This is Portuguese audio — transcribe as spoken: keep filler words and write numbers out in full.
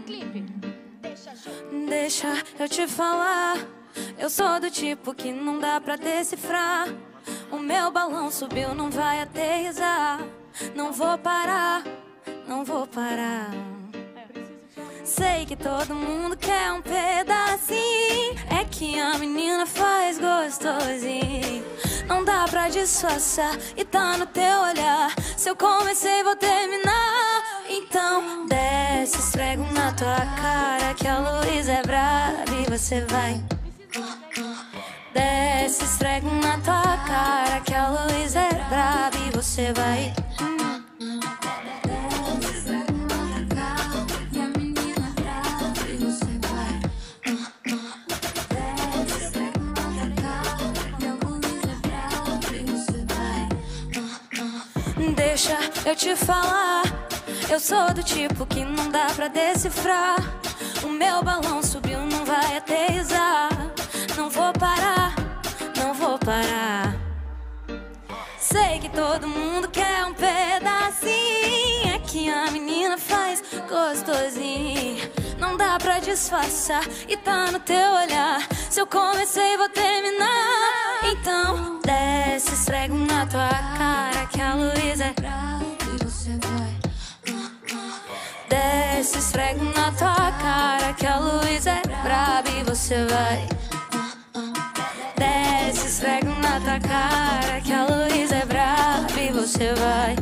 clipe. Deixa eu te falar, eu sou do tipo que não dá pra decifrar. O meu balão subiu, não vai aterrissar. Não vou parar, não vou parar. Sei que todo mundo quer um pedacinho. É que a menina faz gostosinho. Não dá pra disfarçar e tá no teu olhar. Se eu comecei, vou terminar. Então desce, esfrego na tua cara que a luz é brava e você vai. Desce, esfrego na tua cara que a luz é brava e você vai. Deixa eu te falar, eu sou do tipo que não dá pra decifrar. O meu balão subiu, não vai aterrissar. Não vou parar, não vou parar. Sei que todo mundo quer um pedacinho. É que a menina faz gostosinho. Não dá pra disfarçar e tá no teu olhar. Se eu comecei, vou terminar. Então desce, esfrego na tua cara que a luz é brava e você vai. Desce, esfrego na tua cara que a luz é brava e você vai. Desce, esfrego na tua cara que a luz é brava e você vai.